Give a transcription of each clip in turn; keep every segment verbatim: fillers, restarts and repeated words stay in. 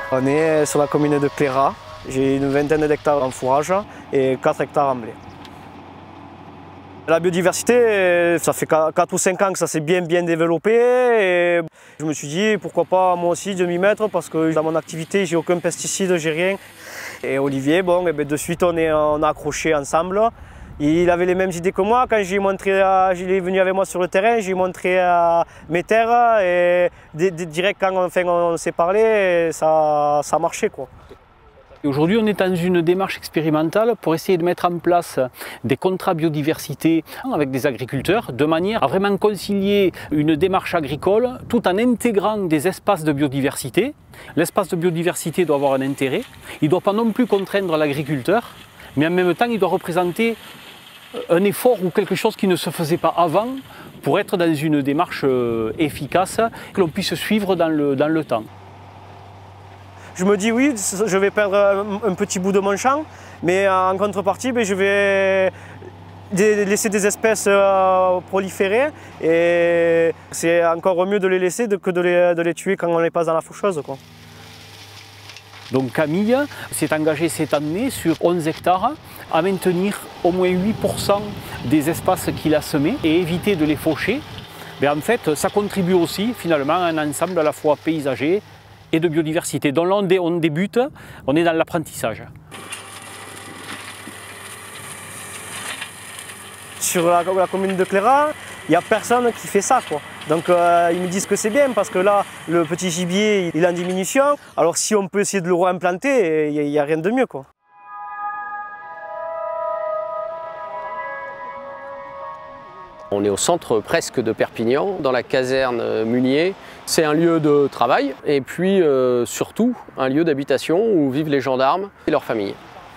On est sur la commune de Clérat. J'ai une vingtaine d'hectares en fourrage et quatre hectares en blé. La biodiversité, ça fait quatre ou cinq ans que ça s'est bien bien développé. Et je me suis dit pourquoi pas moi aussi de m'y mettre parce que dans mon activité, j'ai aucun pesticide, j'ai rien. Et Olivier, bon, et bien de suite on, est, on a accroché ensemble. Il avait les mêmes idées que moi. Quand j'ai montré, il est venu avec moi sur le terrain, j'ai montré à mes terres et direct quand enfin, on s'est parlé, ça, ça marchait quoi. Aujourd'hui, on est dans une démarche expérimentale pour essayer de mettre en place des contrats biodiversité avec des agriculteurs de manière à vraiment concilier une démarche agricole tout en intégrant des espaces de biodiversité. L'espace de biodiversité doit avoir un intérêt, il ne doit pas non plus contraindre l'agriculteur, mais en même temps, il doit représenter un effort ou quelque chose qui ne se faisait pas avant pour être dans une démarche efficace que l'on puisse suivre dans le, dans le temps. Je me dis oui, je vais perdre un petit bout de mon champ, mais en contrepartie, je vais laisser des espèces proliférer et c'est encore mieux de les laisser que de les, de les tuer quand on les passe dans la faucheuse, quoi. Donc Camille s'est engagée cette année sur onze hectares à maintenir au moins huit pour cent des espaces qu'il a semés et éviter de les faucher. Mais en fait, ça contribue aussi finalement à un ensemble à la fois paysager et de biodiversité. Donc là, on débute, on est dans l'apprentissage. Sur la, la commune de Clérat, il n'y a personne qui fait ça, quoi. Donc euh, ils me disent que c'est bien parce que là, le petit gibier, il est en diminution. Alors si on peut essayer de le réimplanter, il n'y a, a rien de mieux, quoi. On est au centre presque de Perpignan, dans la caserne Munier. C'est un lieu de travail et puis euh, surtout un lieu d'habitation où vivent les gendarmes et leurs familles.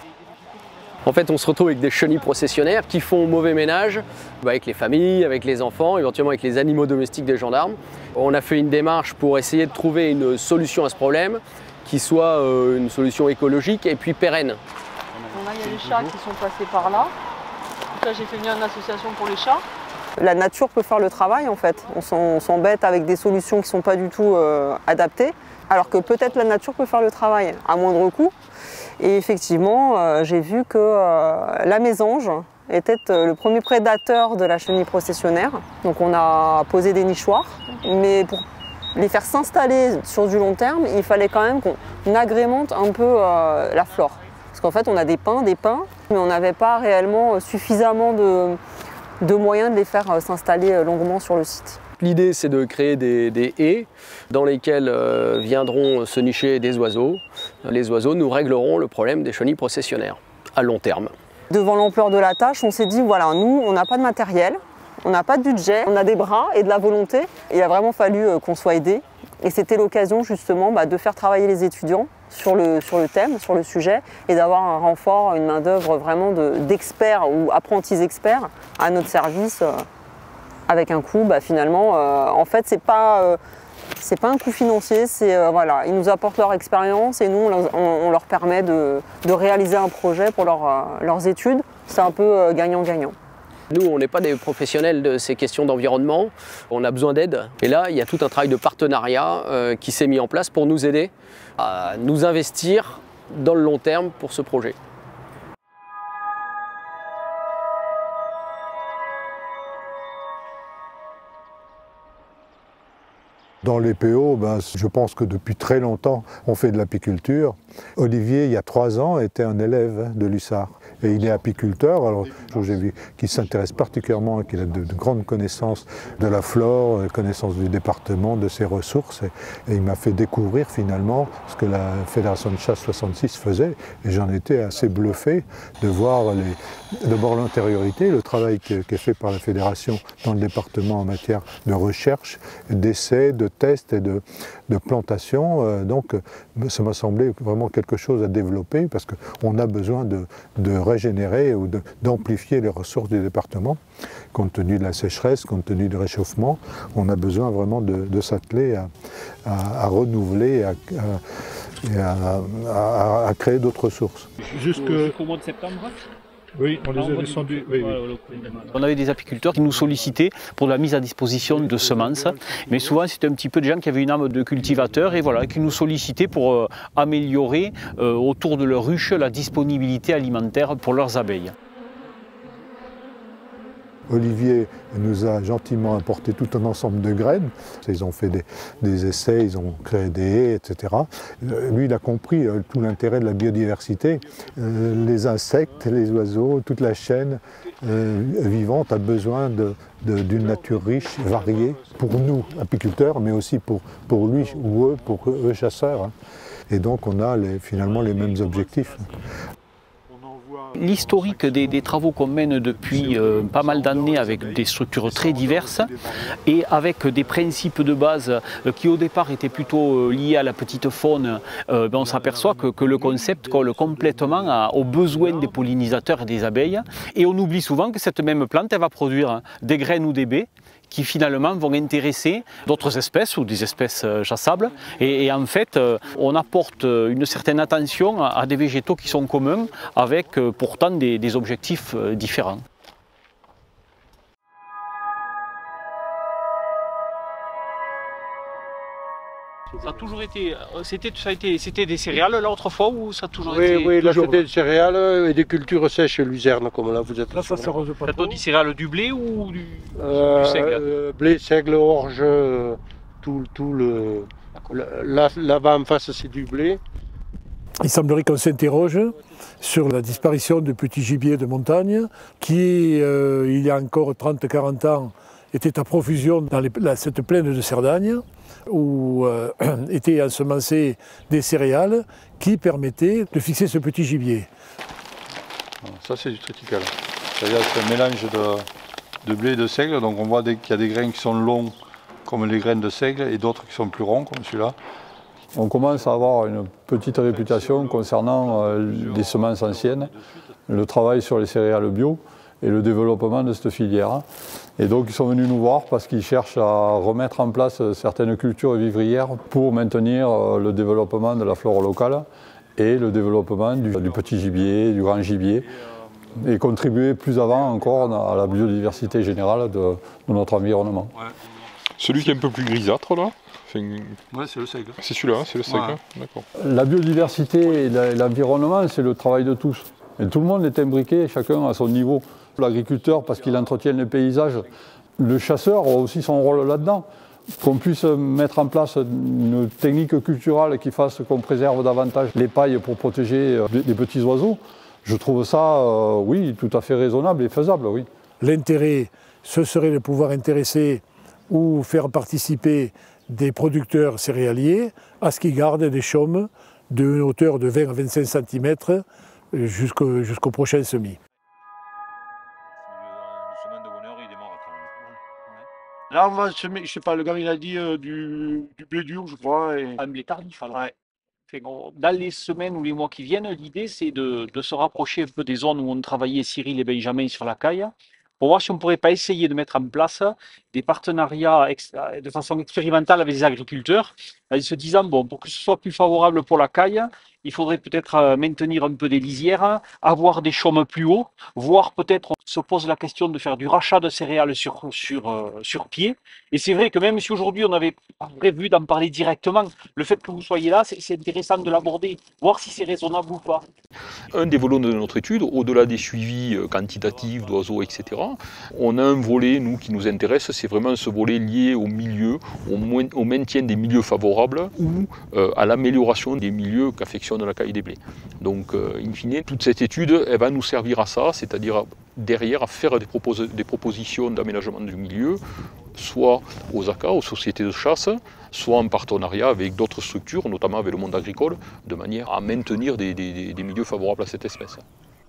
En fait, on se retrouve avec des chenilles processionnaires qui font mauvais ménage avec les familles, avec les enfants, éventuellement avec les animaux domestiques des gendarmes. On a fait une démarche pour essayer de trouver une solution à ce problème qui soit euh, une solution écologique et puis pérenne. Là, il y a les chats qui sont passés par là. Donc là, j'ai fait venir une association pour les chats. La nature peut faire le travail en fait. On s'embête avec des solutions qui ne sont pas du tout euh, adaptées, alors que peut-être la nature peut faire le travail à moindre coût. Et effectivement, euh, j'ai vu que euh, la mésange était euh, le premier prédateur de la chenille processionnaire. Donc on a posé des nichoirs, mais pour les faire s'installer sur du long terme, il fallait quand même qu'on agrémente un peu euh, la flore. Parce qu'en fait, on a des pins, des pins, mais on n'avait pas réellement suffisamment de de moyens de les faire s'installer longuement sur le site. L'idée, c'est de créer des, des haies dans lesquelles euh, viendront se nicher des oiseaux. Les oiseaux nous régleront le problème des chenilles processionnaires à long terme. Devant l'ampleur de la tâche, on s'est dit, voilà, nous, on n'a pas de matériel, on n'a pas de budget, on a des bras et de la volonté. Et il a vraiment fallu euh, qu'on soit aidés. Et c'était l'occasion justement bah, de faire travailler les étudiants sur le, sur le thème, sur le sujet, et d'avoir un renfort, une main-d'œuvre vraiment d'experts de, ou apprentis experts à notre service, euh, avec un coût, bah, finalement, euh, en fait, c'est pas, euh, c'est pas un coût financier, c'est euh, voilà, ils nous apportent leur expérience et nous, on, on, on leur permet de, de réaliser un projet pour leur, euh, leurs études. C'est un peu gagnant-gagnant. Euh, Nous, on n'est pas des professionnels de ces questions d'environnement, on a besoin d'aide. Et là, il y a tout un travail de partenariat euh, qui s'est mis en place pour nous aider à nous investir dans le long terme pour ce projet. Dans les P O, ben, je pense que depuis très longtemps, on fait de l'apiculture. Olivier, il y a trois ans, était un élève de l'U S A R. Et il est apiculteur, alors j'ai vu qu'il s'intéresse particulièrement, qu'il a de, de grandes connaissances de la flore, connaissances du département, de ses ressources. Et, et il m'a fait découvrir finalement ce que la Fédération de chasse soixante-six faisait. Et j'en étais assez bluffé de voir les, d'abord l'antériorité, le travail qui, qui est fait par la Fédération dans le département en matière de recherche, d'essais, de tests et de, de plantation. Euh, donc ça m'a semblé vraiment quelque chose à développer parce qu'on a besoin de, de régénérer ou d'amplifier les ressources du département. Compte tenu de la sécheresse, compte tenu du réchauffement, on a besoin vraiment de, de s'atteler à, à, à renouveler, à, à, à, à, à créer d'autres ressources. Jusqu'au mois de septembre? Oui, on les a descendus. Oui, oui. On avait des apiculteurs qui nous sollicitaient pour la mise à disposition de semences, mais souvent c'était un petit peu des gens qui avaient une âme de cultivateur et voilà, qui nous sollicitaient pour euh, améliorer euh, autour de leur ruche la disponibilité alimentaire pour leurs abeilles. Olivier nous a gentiment apporté tout un ensemble de graines. Ils ont fait des, des essais, ils ont créé des haies, et cetera. Lui, il a compris euh, tout l'intérêt de la biodiversité. Euh, les insectes, les oiseaux, toute la chaîne euh, vivante a besoin de, de, d'une nature riche, variée, pour nous, apiculteurs, mais aussi pour, pour lui ou eux, pour eux, chasseurs. Hein. Et donc, on a les, finalement les mêmes objectifs. L'historique des, des travaux qu'on mène depuis euh, pas mal d'années avec des structures très diverses et avec des principes de base euh, qui au départ étaient plutôt euh, liés à la petite faune, euh, ben on s'aperçoit que, que le concept colle complètement à, aux besoins des pollinisateurs et des abeilles. Et on oublie souvent que cette même plante elle va produire des graines ou des baies qui finalement vont intéresser d'autres espèces ou des espèces chassables. Et, et en fait, on apporte une certaine attention à des végétaux qui sont communs avec pourtant des, des objectifs différents. Ça a toujours été, c'était, ça a été, c'était des céréales là autrefois ou ça a toujours oui, été? Oui, oui, là c'était des céréales et des cultures sèches luzerne comme là vous êtes. Là ça se rose pas. T'as dit céréales du blé ou du, euh, du seigle euh, Blé, seigle, orge, tout, tout le. Là, là-bas en face c'est du blé. Il semblerait qu'on s'interroge sur la disparition de petits gibiers de montagne qui, euh, il y a encore trente à quarante ans, était à profusion dans les, la, cette plaine de Cerdagne, où euh, étaient ensemencées des céréales qui permettaient de fixer ce petit gibier. Ça c'est du triticale. C'est-à-dire que c'est un mélange de, de blé et de seigle, donc on voit qu'il y a des grains qui sont longs comme les graines de seigle et d'autres qui sont plus ronds comme celui-là. On commence à avoir une petite réputation concernant euh, des semences anciennes, le travail sur les céréales bio et le développement de cette filière. Et donc ils sont venus nous voir parce qu'ils cherchent à remettre en place certaines cultures vivrières pour maintenir le développement de la flore locale et le développement du, du petit gibier, du grand gibier, et contribuer plus avant encore à la biodiversité générale de, de notre environnement. Ouais. Celui qui est un peu plus grisâtre là, enfin, ouais, c'est le seigle. C'est celui-là, c'est le seigle, ouais. D'accord. La biodiversité et l'environnement, c'est le travail de tous. Et tout le monde est imbriqué, chacun à son niveau. L'agriculteur parce qu'il entretient les paysages, le chasseur a aussi son rôle là-dedans. Qu'on puisse mettre en place une technique culturelle qui fasse qu'on préserve davantage les pailles pour protéger les petits oiseaux, je trouve ça, euh, oui, tout à fait raisonnable et faisable, oui. L'intérêt, ce serait de pouvoir intéresser ou faire participer des producteurs céréaliers à ce qu'ils gardent des chaumes d'une hauteur de vingt à vingt-cinq centimètres jusqu'au jusqu'au prochain semis. Là, on va semer, je sais pas, le gars il a dit euh, du, du blé dur, je crois. Et... Un blé tardif alors. Ouais. Dans les semaines ou les mois qui viennent, l'idée c'est de, de se rapprocher un peu des zones où on travaillait Cyril et Benjamin sur la caille, pour voir si on ne pourrait pas essayer de mettre en place des partenariats de façon expérimentale avec les agriculteurs, en se disant, bon, pour que ce soit plus favorable pour la caille, il faudrait peut-être maintenir un peu des lisières, avoir des chaumes plus hauts, voire peut-être on se pose la question de faire du rachat de céréales sur, sur, euh, sur pied. Et c'est vrai que même si aujourd'hui on avait prévu d'en parler directement, le fait que vous soyez là, c'est intéressant de l'aborder, voir si c'est raisonnable ou pas. Un des volets de notre étude, au-delà des suivis quantitatifs d'oiseaux, et cetera, on a un volet, nous, qui nous intéresse, c'est vraiment ce volet lié au milieu, au, au maintien des milieux favorables ou euh, à l'amélioration des milieux qu'affectionne la caille des blés. Donc, euh, in fine, toute cette étude, elle va nous servir à ça, c'est-à-dire derrière à faire des, propos des propositions d'aménagement du milieu, soit aux A C A, aux sociétés de chasse, soit en partenariat avec d'autres structures, notamment avec le monde agricole, de manière à maintenir des, des, des milieux favorables à cette espèce.